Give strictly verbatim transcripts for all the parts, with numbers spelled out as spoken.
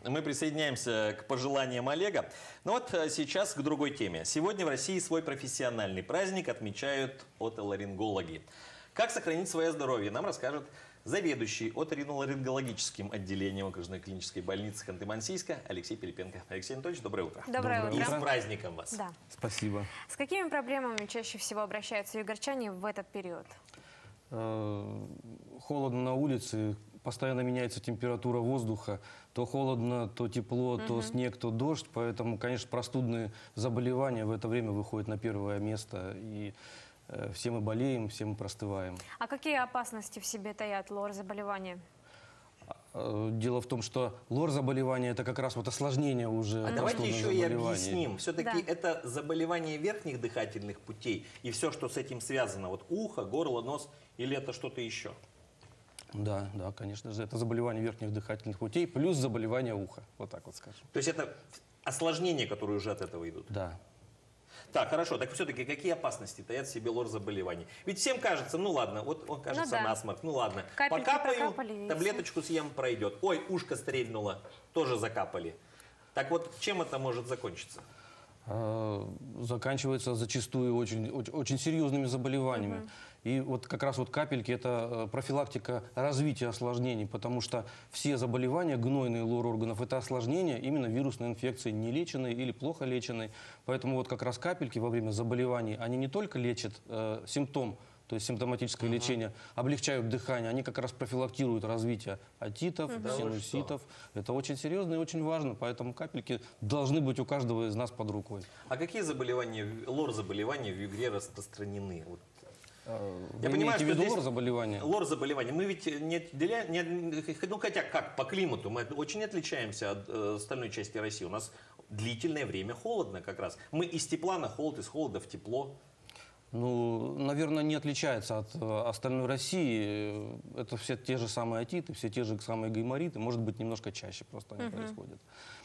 Мы присоединяемся к пожеланиям Олега. Но вот сейчас к другой теме. Сегодня в России свой профессиональный праздник отмечают отоларингологи. Как сохранить свое здоровье, нам расскажет заведующий оториноларингологическим отделением окружной клинической больницы Ханты-Мансийска Алексей Пилипенко. Алексей Анатольевич, доброе утро. Доброе, доброе утро. И с праздником вас. Да. Спасибо. С какими проблемами чаще всего обращаются югорчане в этот период? Холодно на улице, постоянно меняется температура воздуха. То холодно, то тепло, то снег, то дождь. Поэтому, конечно, простудные заболевания в это время выходят на первое место. И все мы болеем, все мы простываем. А какие опасности в себе таят лор-заболевания? Дело в том, что лор-заболевание – это как раз вот осложнение уже. А давайте еще и объясним. Все-таки да. это заболевание верхних дыхательных путей и все, что с этим связано. Вот ухо, горло, нос или это что-то еще? Да, да, конечно же. Это заболевание верхних дыхательных путей плюс заболевание уха. Вот так вот скажем. То есть это осложнения, которые уже от этого идут? Да. Так, хорошо. Так все-таки какие опасности таят в себе лор-заболеваний? Ведь всем кажется, ну ладно, вот он кажется ну, да. насморк, ну ладно. Капельки покапаю, таблеточку съем, пройдет. Ой, ушко стрельнуло, тоже закапали. Так вот, чем это может закончиться? Заканчивается зачастую очень, очень, очень серьезными заболеваниями. Угу. И вот как раз вот капельки – это профилактика развития осложнений, потому что все заболевания гнойные лор-органов – это осложнения именно вирусной инфекции, нелеченной или плохо леченной. Поэтому вот как раз капельки во время заболеваний, они не только лечат э, симптом, то есть симптоматическое uh-huh. лечение, облегчают дыхание, они как раз профилактируют развитие отитов, uh-huh. синуситов. Это очень серьезно и очень важно, поэтому капельки должны быть у каждого из нас под рукой. А какие заболевания, лор-заболевания в югре распространены? Вот. Вы Я понимаю, что здесь лор-заболевания? Лор-заболевания. Мы ведь не отделяем, не, ну хотя как, по климату мы очень отличаемся от э, остальной части России. У нас длительное время холодно как раз. Мы из тепла на холод, из холода в тепло. Ну, наверное, не отличается от э, остальной России. Это все те же самые отиты, все те же самые гаймориты. Может быть, немножко чаще просто они uh-huh. происходят.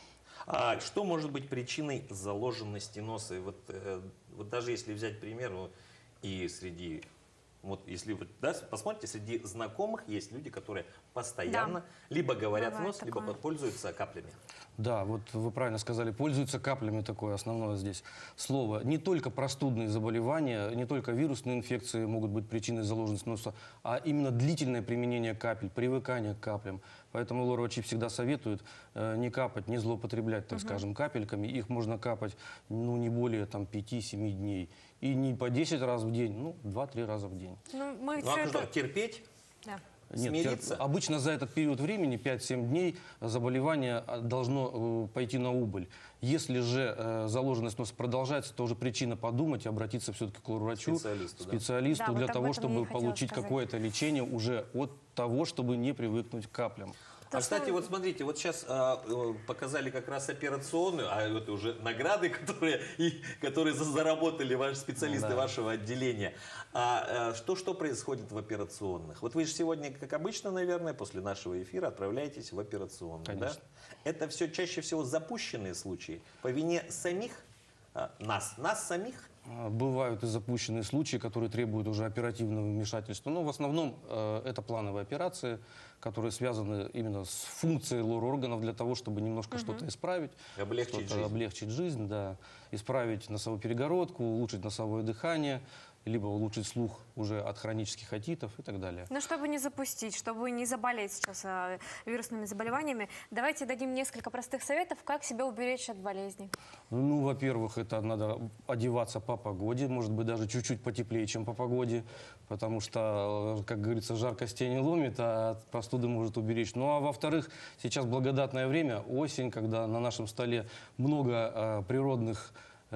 А что может быть причиной заложенности носа? И вот, э, вот даже если взять пример, ну, и среди, вот если вы да, посмотрите, среди знакомых есть люди, которые постоянно да. либо говорят Бывает в нос, такое. либо пользуются каплями. Да, вот вы правильно сказали, пользуются каплями, такое основное здесь слово. Не только простудные заболевания, не только вирусные инфекции могут быть причиной заложенности носа, а именно длительное применение капель, привыкание к каплям. Поэтому лор-врачи всегда советуют э, не капать, не злоупотреблять, так угу. скажем, капельками. Их можно капать ну, не более пяти-семи дней. И не по десять раз в день, ну, два-три раза в день. Ну, мы ну а это... что, терпеть? Да. Нет, смириться? Терп... обычно за этот период времени, пять-семь дней, заболевание должно э, пойти на убыль. Если же э, заложенность носа продолжается, то уже причина подумать и обратиться все-таки к лор-врачу, специалисту, специалисту да. для да, того, вот чтобы получить какое-то лечение уже от того, чтобы не привыкнуть к каплям. То, а, кстати, что... вот смотрите, вот сейчас а, показали как раз операционную, а это уже награды, которые, и, которые заработали ваши специалисты да. вашего отделения. А, а что, что происходит в операционных? Вот вы же сегодня, как обычно, наверное, после нашего эфира отправляетесь в операционную. Конечно. Да? Это все чаще всего запущенные случаи по вине самих а, нас, нас самих? Бывают и запущенные случаи, которые требуют уже оперативного вмешательства. Но в основном э, это плановые операции, которые связаны именно с функцией лор-органов для того, чтобы немножко угу. что-то исправить. Облегчить что жизнь. Облегчить жизнь, да. Исправить носовую перегородку, улучшить носовое дыхание, либо улучшить слух уже от хронических отитов и так далее. Но чтобы не запустить, чтобы не заболеть сейчас а, вирусными заболеваниями, давайте дадим несколько простых советов, как себя уберечь от болезней. Ну, во-первых, это надо одеваться по погоде, может быть, даже чуть-чуть потеплее, чем по погоде, потому что, как говорится, жар костей не ломит, а от простуды может уберечь. Ну, а во-вторых, сейчас благодатное время, осень, когда на нашем столе много э, природных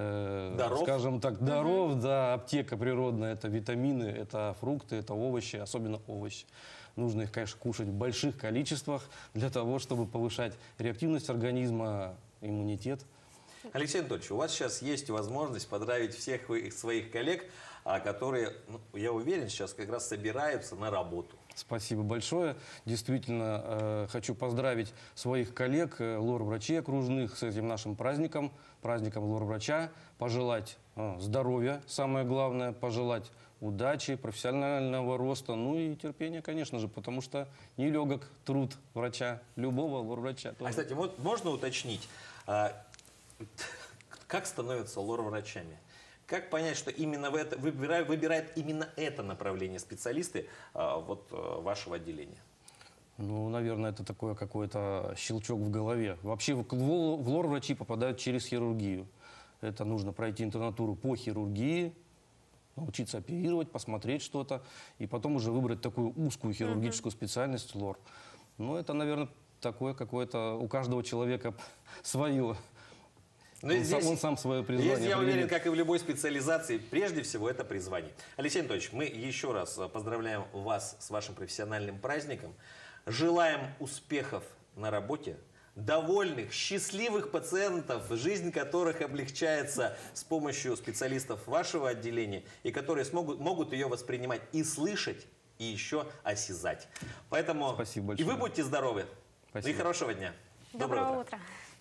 Э, скажем так, даров, угу. да, аптека природная, это витамины, это фрукты, это овощи, особенно овощи. Нужно их, конечно, кушать в больших количествах для того, чтобы повышать реактивность организма, иммунитет. Алексей Анатольевич, у вас сейчас есть возможность поздравить всех своих коллег, которые, ну, я уверен, сейчас как раз собираются на работу. Спасибо большое. Действительно, э, хочу поздравить своих коллег, э, лор-врачей окружных, с этим нашим праздником, праздником лор-врача, пожелать э, здоровья, самое главное, пожелать удачи, профессионального роста, ну и терпения, конечно же, потому что нелегок труд врача, любого лор-врача. А, тоже. кстати, вот можно уточнить, а, как становятся лор-врачами? Как понять, что именно в это, выбирают, выбирают именно это направление специалисты а, вот, а, вашего отделения? Ну, наверное, это такое какой-то щелчок в голове. Вообще в лор- в лор-врачи попадают через хирургию. Это нужно пройти интернатуру по хирургии, научиться оперировать, посмотреть что-то, и потом уже выбрать такую узкую хирургическую специальность лор. Ну, это, наверное, такое какое-то у каждого человека свое. Но Он, здесь, сам, он сам свое призвание здесь, я уверен, определит. как и в любой специализации, прежде всего это призвание. Алексей Анатольевич, мы еще раз поздравляем вас с вашим профессиональным праздником. Желаем успехов на работе, довольных, счастливых пациентов, жизнь которых облегчается с помощью специалистов вашего отделения, и которые смогут, могут ее воспринимать и слышать, и еще осязать. Поэтому Спасибо и большое. вы будьте здоровы. Ну и Спасибо. хорошего дня. Доброго утра.